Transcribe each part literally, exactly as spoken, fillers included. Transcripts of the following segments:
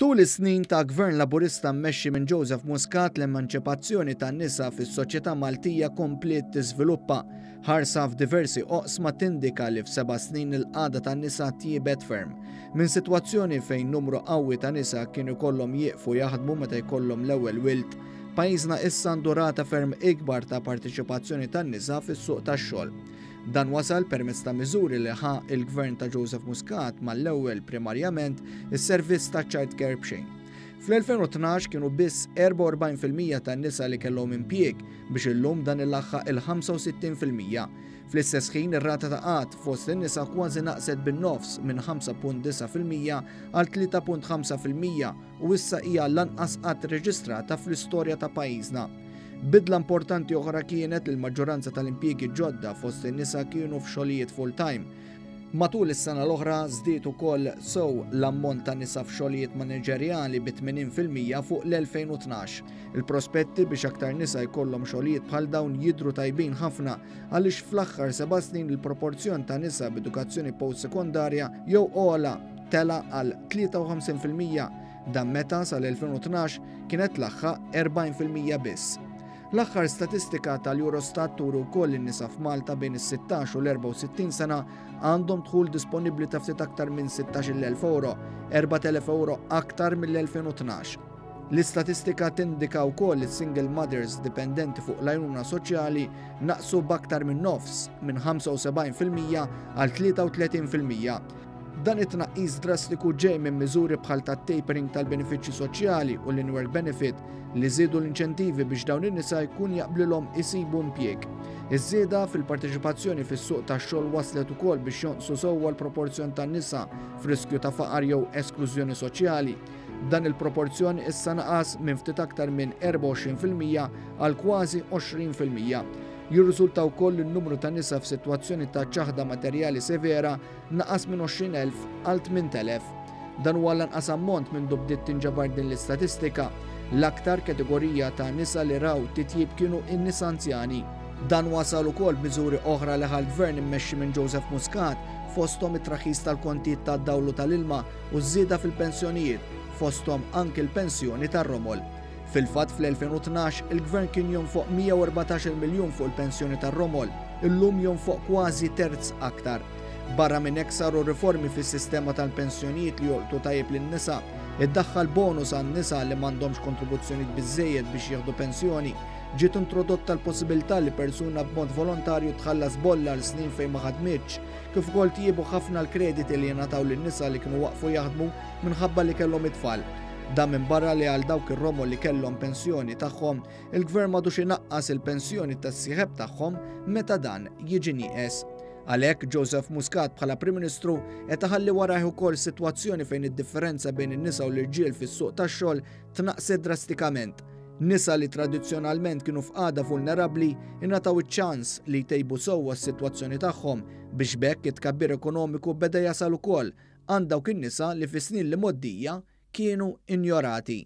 Tul is-snin ta' Gvern Laburista mmexxi minn Joseph Muscat l-emanċipazzjoni tan-nisa fis-soċjetà Maltija komplet tiżviluppa. Ħarsa f'diversi oqsma tindika li f'seba' snin il-qagħda tan-nisa tjiebet ferm. Minn sitwazzjoni fejn numru qawwi ta' nisa kienu jkollhom jieqfu jaħdmu meta jkollhom l-ewwel wild, pajjiżna issa għandu rata ferm ikbar ta' partiċipazzjoni tan-nisa fis-suq tax-xogħol. Dan wasal permezz ta' miżuri li ħa il-Gvern ta' Joseph Muscat mal-ewwel primarjament is-servizz ta' child care b'xejn. Fl-elfejn u tnax kienu biss erba' u erbgħin fil-mija tan-nisa li kellhom impjieg biex illum dan il-laħħaq il-ħamsa u sittin fil-mija. Fl-istess ħin ir-rata ta' qatt fost in-nisa kważi naqset bin-nofs minn ħamsa punt disa' fil-mija għal tlieta punt ħamsa fil-mija u issa hija l-anqas qatt reġistrata fl-istorja ta' pajjiżna. Bidla importanti oħra kienet li l-maġġoranza tal-impjiegi ġodda fost in-nisa kienu f'xogħlijiet full-time. Matul is-sena l-oħra żdied ukoll sew l-ammont ta' nisa f'xogħlijiet maniġerjali bi tmانين fil-mija fuq l-elfejn u tnax. Il-prospetti biex aktar nisa jkollhom xogħlijiet bħal dawn jidhru tajbin ħafna għaliex fl-aħħar seba' snin il-proporzjon ta' nisa b'edukazzjoni post-sekondarja jew ogħla tela għal tlieta u ħamsin fil-mija, dan meta sal-elfejn u tnax kienet l-aħħar erbgħin fil-mija biss. L-aħħar statistika tal-Eurostat turu wkoll in-nisa f'Malta bejn is-sittax u l-erba' u sittin sena għandhom dħul disponibbli ta' ftit aktar minn sittax-il elf euro, erba' elef euro aktar mill-elfejn u tnax. L-istatistika tindika wkoll li single mothers dipendenti fuq l-għajnuna soċjali naqsu b'aktar minn nofs minn ħamsa u sebgħin fil-mija għal tlieta u tletin fil-mija. Dan it-tnaqqis drastiku ġej minn miżuri bħal tat-tapering tal-benefiċċji soċjali u l-in-work benefit li żiedu l-inċentivi biex dawn in-nisa jkun jaqblilhom isibu impjieg. Iż-żieda fil-parteċipazzjoni fis-suq tax-xogħol waslet ukoll biex jonqsu sewwa l-proporzjon tan-nisa f'riskju ta' faqar jew esklużjoni soċjali. Dan il-proporzjon issa naqas minn ftit aktar minn erba' u għoxrin fil-mija għal kważi għoxrin fil-mija. Jirriżulta wkoll in-numru ta' nisa f'sitwazzjoni ta' ċaħda materjali severa naqas minn għoxrin elf għal tmien elef. Dan huwa l-anqas ammont minn bdiet tinġabar din l-istatistika. L-aktar kategorija ta' nisa li raw titjib kienu in-nisa anzjani. Dan wasal ukoll miżuri oħra li ħall-Gvern immexxi minn Joseph Muscat fosthom it-traħis tal-kontijiet tad-dawlu tal-ilma u żieda fil-pensjonijiet, fosthom anke l-pensjoni tar-romol. Fil-fatt fl-elfejn u tnax il-Gvern kien jonfoq mija u erbatax-il miljun fuq il-pensjoni tar-romol, illum jonfoq kważi terz aktar. Barra minn hekk saru riformi fis-sistema tal-pensjonijiet li jolqtu tajjeb lin-nisa, iddaħħal bonus għan-nisa li m'għandhomx kontribuzzjonijiet biżżejjed biex jieħdu pensjoni, ġiet introdotta l-possibilità li persuna b'mod volontarju tħallas bolla għal snin fejn ma ħadmitx, kif ukoll tjiebu ħafna l-krediti li jingħataw lin-nisa li kienu waqfu jaħdmu minħabba li kellhom it-tfal. Dan minn barra li għal dawk ir-romol li kellhom pensjoni tagħhom, il-Gvern m'għadux inaqqas il-pensjoni tas-sieħeb tagħhom meta dan jiġi nieqes. Għalhekk Joseph Muscat bħala Prim Ministru qed iħalli warajh ukoll sitwazzjoni fejn id-differenza bejn in-nisa u l-irġiel fis-suq tax-xogħol tnaqqset drastikament. Nisa li tradizzjonalment kienu f'qagħda vulnerabbli ingħataw iċ-ċans li jtejbu sewwa s-sitwazzjoni tagħhom biex bekk it-tkabbir ekonomiku beda jasal ukoll għand dawk in-nisa li fis-snin li moddija kienu injorati.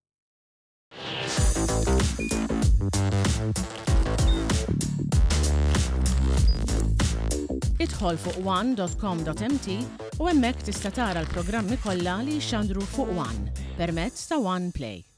Idħol fuq one dot com dot m t u hemmhekk tista' tara l-programmi kollha li jxandru fuq One permezz ta' One Play.